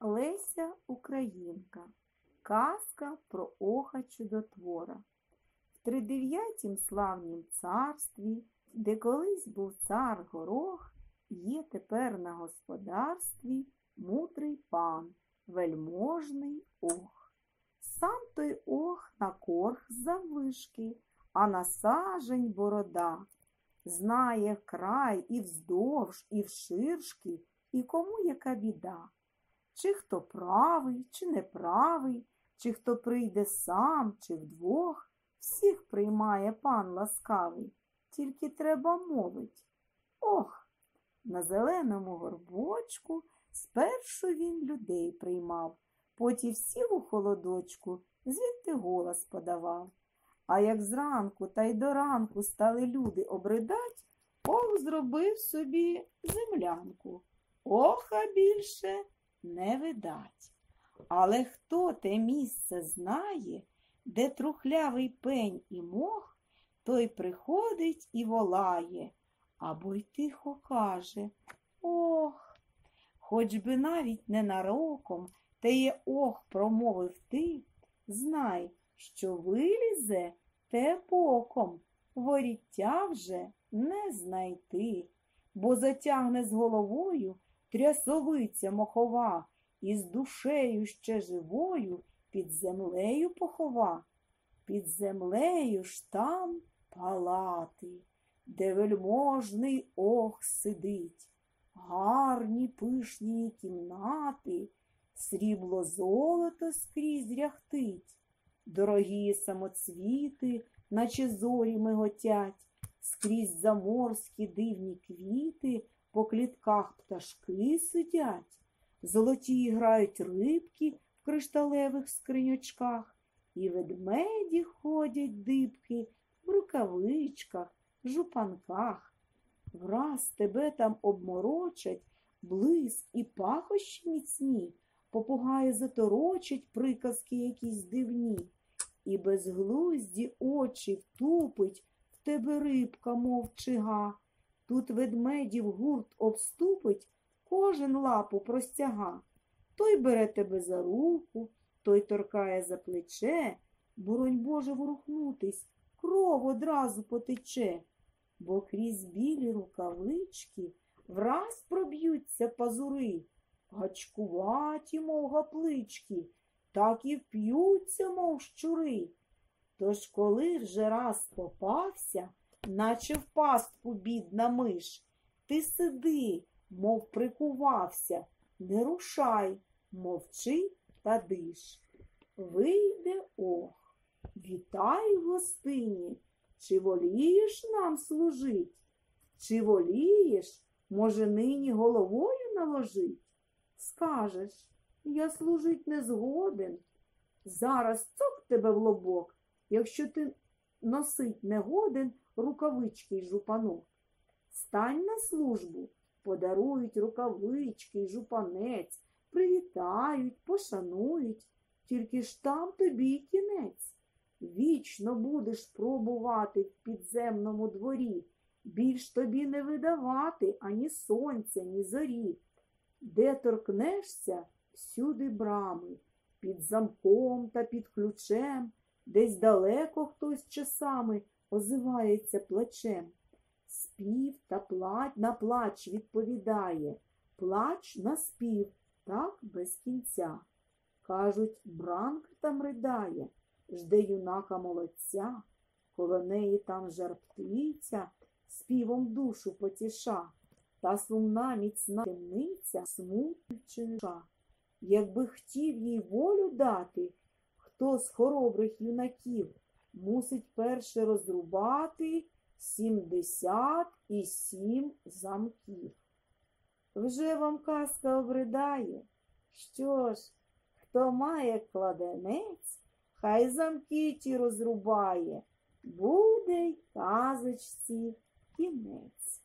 Леся Українка. Казка про оха чудотвора. В тридев'ятім славнім царстві, де колись був цар Горох, є тепер на господарстві мудрий пан, вельможний ох. Сам той ох на корх заввишки, а на сажень борода. Знає край і вздовж, і вширшки, і кому яка біда. Чи хто правий, чи неправий, чи хто прийде сам, чи вдвох, всіх приймає пан ласкавий, тільки треба мовить. Ох! На зеленому горбочку спершу він людей приймав, потім сів у холодочку, звідти голос подавав. А як зранку та й до ранку стали люди обридать, ох зробив собі землянку. Оха більше не видать. Але хто те місце знає, де трухлявий пень і мох, той приходить і волає, або й тихо каже: ох! Хоч би навіть ненароком теє ох промовив ти, знай, що вилізе те боком, воріття вже не знайти, бо затягне з головою трясовиця мохова, і з душею ще живою під землею похова. Під землею ж там палати, де вельможний ох сидить, гарні пишні кімнати, срібло золото скрізь ряхтить, дорогі самоцвіти, наче зорі миготять, скрізь заморські дивні квіти, по клітках пташки сидять, золоті грають рибки в кришталевих скриньочках, і ведмеді ходять дибки в рукавичках, жупанках. Враз тебе там обморочать блиск і пахощі міцні, попугаї заторочать приказки якісь дивні, і безглузді очі втупить в тебе рибка, мов чига. Тут ведмедів гурт обступить, кожен лапу простяга. Той бере тебе за руку, той торкає за плече, боронь Боже ворухнутись, кров одразу потече, бо крізь білі рукавички враз проб'ються пазури, гачкуваті, мов гаплички, так і вп'ються, мов щури. Тож коли вже раз попався, наче в пастку бідна миш, ти сиди, мов прикувався, не рушай, мовчи та диш. Вийде ох: вітай в гостині, чи волієш нам служить? Чи волієш, може, нині головою наложить? Скажеш: я служить не згоден. Зараз цок тебе в лобок, якщо ти носить не годен рукавички й жупанок. Стань на службу, подарують рукавички й жупанець, привітають, пошанують, тільки ж там тобі й кінець. Вічно будеш пробувати в підземному дворі, більш тобі не видавати ані сонця, ні зорі. Де торкнешся, всюди брами, під замком та під ключем, десь далеко хтось часами озивається плачем. Спів та на плач відповідає, плач на спів, так без кінця. Кажуть, бранка там ридає, жде юнака молодця, коло неї там жар-птиця, співом душу потіша, та сумна міцна темниця смутно чинша. Якби хотів їй волю дати, хто з хоробрих юнаків мусить перше розрубати 77 замків. Вже вам казка обридає? Що ж, хто має кладенець, хай замки ті розрубає, буде й казочці кінець.